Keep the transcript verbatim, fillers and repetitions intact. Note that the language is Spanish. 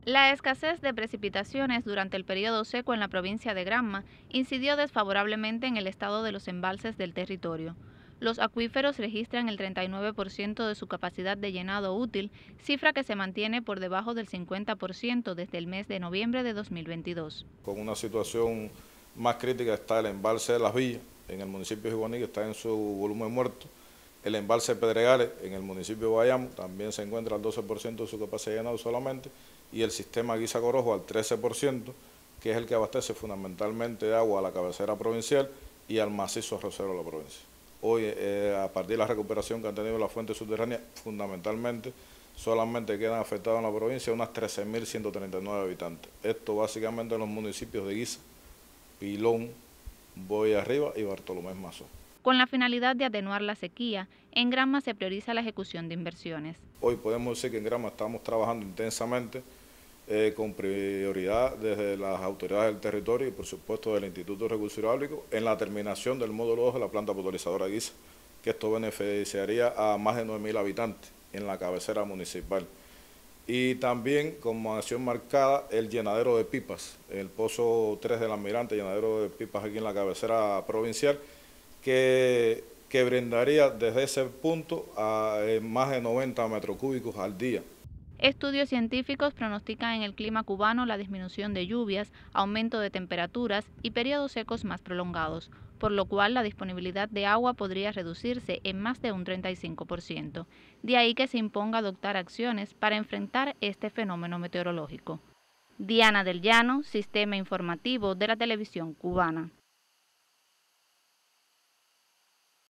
La escasez de precipitaciones durante el periodo seco en la provincia de Granma incidió desfavorablemente en el estado de los embalses del territorio. Los acuíferos registran el treinta y nueve por ciento de su capacidad de llenado útil, cifra que se mantiene por debajo del cincuenta por ciento desde el mes de noviembre de dos mil veintidós. Con una situación más crítica está el embalse de Las Villas, en el municipio de Jiguaní, que está en su volumen muerto. El embalse Pedregales, en el municipio de Bayamo, también se encuentra al doce por ciento de su capacidad de llenado solamente, y el sistema Guisa-Corojo al trece por ciento, que es el que abastece fundamentalmente de agua a la cabecera provincial y al macizo arrocero de la provincia. Hoy, eh, a partir de la recuperación que han tenido las fuentes subterráneas, fundamentalmente solamente quedan afectados en la provincia unas trece mil ciento treinta y nueve habitantes. Esto básicamente en los municipios de Guisa, Pilón, Boya Arriba y Bartolomé Mazón. Con la finalidad de atenuar la sequía, en Granma se prioriza la ejecución de inversiones. Hoy podemos decir que en Granma estamos trabajando intensamente eh, con prioridad desde las autoridades del territorio y por supuesto del Instituto de Recursos Hidráulicos en la terminación del módulo dos de la planta potabilizadora Guisa, que esto beneficiaría a más de nueve mil habitantes en la cabecera municipal. Y también como acción marcada el llenadero de pipas, el pozo tres del Almirante, llenadero de pipas aquí en la cabecera provincial, que, que brindaría desde ese punto a eh, más de noventa metros cúbicos al día. Estudios científicos pronostican en el clima cubano la disminución de lluvias, aumento de temperaturas y periodos secos más prolongados, por lo cual la disponibilidad de agua podría reducirse en más de un treinta y cinco por ciento. De ahí que se imponga adoptar acciones para enfrentar este fenómeno meteorológico. Diana del Llano, Sistema Informativo de la Televisión Cubana.